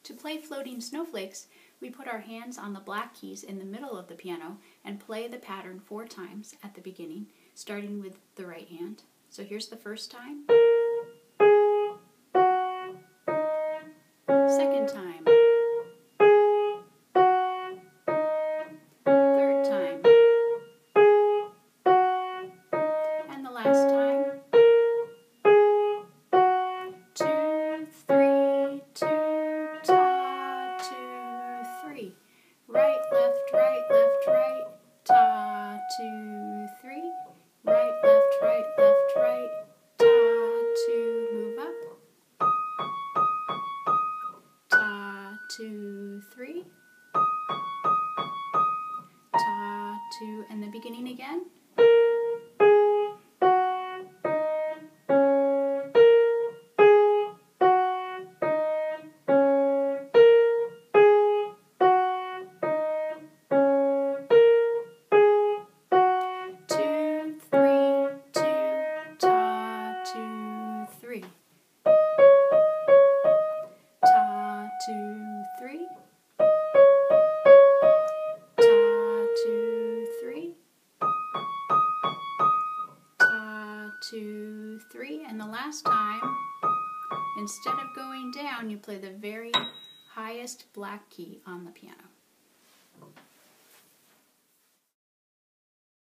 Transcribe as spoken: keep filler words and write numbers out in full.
To play floating snowflakes, we put our hands on the black keys in the middle of the piano and play the pattern four times at the beginning, starting with the right hand. So here's the first time. Second time. Third time. And the last time. Two, three, two, ta, two, three. Right, left, right, left, right, ta, two, three. Right, left, right, left, right, ta, two, move up. Ta, two, three. Ta, two, and the beginning again. Three. Ta, two, three. Ta, two, three. Ta, two, three. And the last time, instead of going down, you play the very highest black key on the piano.